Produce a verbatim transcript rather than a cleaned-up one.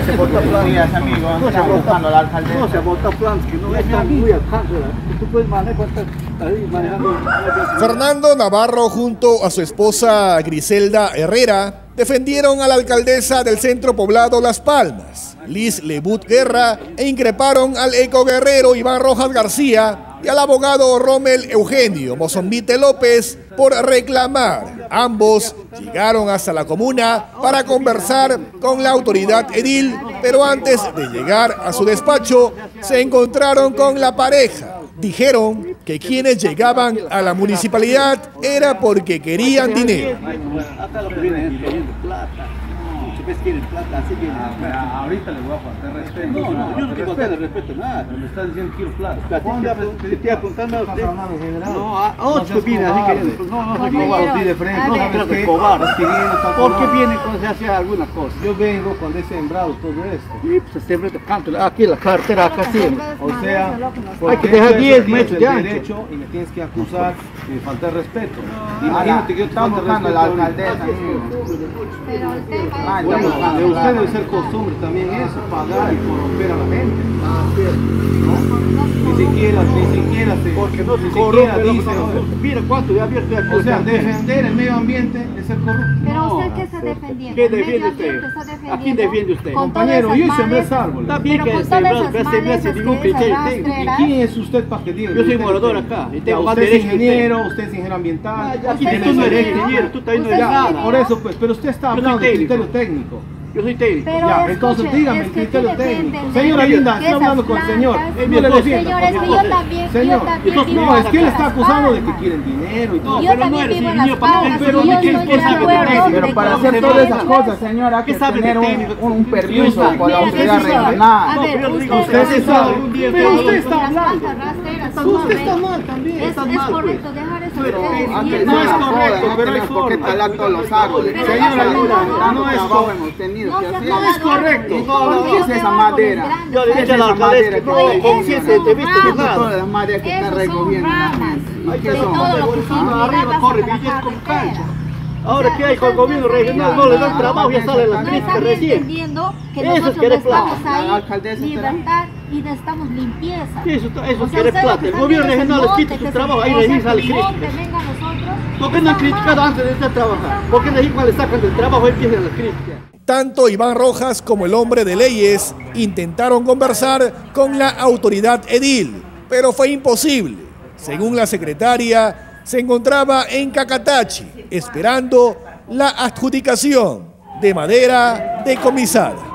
se vota plan. días, amigo. No se vota, la alcaldesa. no se vota plan, que no están muy alcanzas. Tú puedes manejar ahí manejando. Fernando Navarro junto a su esposa Griselda Herrera defendieron a la alcaldesa del centro poblado Las Palmas, Liz Lebut Guerra, e increparon al ecoguerrero Iván Rojas García y al abogado Rommel Eugenio Mozombite López por reclamar. Ambos llegaron hasta la comuna para conversar con la autoridad edil, pero antes de llegar a su despacho se encontraron con la pareja. Dijeron que quienes llegaban a la municipalidad era porque querían dinero. Acá lo que viene es queriendo plata. Si ves quieren plata, así viene. Ah, ahorita le voy a faltar respeto. No, no, yo no quiero faltar respeto a nada. Me está diciendo quiero plata. Te estoy apuntando a usted. No, a No otro viene así queriendo. No, no soy cobarde de frente. No sabes soy qué, cobarde. pidiendo tanto ¿Por qué lado. viene cuando se hace alguna cosa? Yo vengo cuando he sembrado todo esto. Y pues siempre te canto. Aquí la cartera, acá siempre. O sea, Hay que porque dejar tú diez tienes metros el de ancho. derecho y me tienes que acusar de faltar respeto. Ahora, Imagínate que yo te estamos falte buscando respeto a la ahorita. alcaldesa. Pero el tema Ah, es ya, Bueno, buscando de usted plata. debe ser costumbre también eso, pagar y corromper a la gente. no Ni siquiera, ni siquiera se, Porque no ni se siquiera corrompe. dice, Mira cuánto de abierto aquí. o sea, defender el medio ambiente es ser corrupto. Pero No. usted qué está defendiendo. ¿Qué El medio defiende usted? ambiente está defendiendo ¿A quién defiende usted? con Compañero, todas yo esas sembré malezas- árboles. Está bien Pero que con todas sembrar, esas pero se me hace malezas, ningún que esas criterio técnico. rastreras. ¿Quién es usted para que diga? Yo soy morador acá y tengo más Usted es derecho que usted. ingeniero, usted es ingeniero ambiental. Ah, Usted Aquí es tú no eres ingeniero. ingeniero, tú también no Usted eres es nada. ingeniero. Por eso pues, pero usted está Yo soy hablando de técnico. criterio técnico. Yo soy técnico. Pero Ya, escuche, entonces dígame es el que criterio tiene que técnico. entender Señora que Linda, estoy esas hablando con el señor. plantas- Eh, No le mire, defienda, Señor, por es que favor. yo también, Señor, yo también entonces, vivo no, en es que él Las está acusando de que Palmas. quieren dinero y todo. Yo pero no también eres vivo en ingeniero Las para- Palmas, pero y ¿de yo qué estoy de cosa que acuerdo tenés? Pero de para que hacer se todas debe esas hacer. cosas, señora, hay ¿Qué que sabe de tener un, técnico? un permiso Mira, con la Mira, autoridad señor, a regional. ver, No, pero usted, usted sí sabe, algún día pero ahí, usted está las hablando. plantas rastreras Está- son usted está correctas. mal también, Es, está es mal, pues. correcto dejar eso Pero, de ustedes. Antes Y es no es más, correcto, no pero hay tenemos por qué forma. talar todos los árboles. Pero Señora no es Linda, correcto. tanto No es trabajo co- hemos tenido No que se hacer. ha No es correcto. árboles, No, no, porque ¿qué es yo esa veo árboles madera? grandes. Yo le dije a la Esa alcaldesa madera que no, que- con ciencia de vista ni Esos nada. Todas las madres que está Esos son recogiendo la ramas gente. ¿Y de qué todo son? lo que son Arriba tiradas corre a la billetes con carretera. cancha. Ahora que hay con el gobierno regional, no le dan trabajo, ya sale la No crítica están recién. entendiendo que Eso es nosotros querer necesitamos plata. La ahí alcaldesa libertad y necesitamos limpieza. Sí, eso, eso O sea, quiere ustedes lo que plata. El están gobierno viendo es regional el les monte, quita que su se- trabajo, ahí o les sea, sale que el monte crítica. venga a nosotros. ¿Por qué no han Está criticado mal. antes de estar trabajando? ¿Por qué de ahí cuando le sacan del trabajo empiezan las críticas? Tanto Iván Rojas como el hombre de leyes intentaron conversar con la autoridad edil, pero fue imposible. Según la secretaria, se encontraba en Cacatachi, esperando la adjudicación de madera decomisada.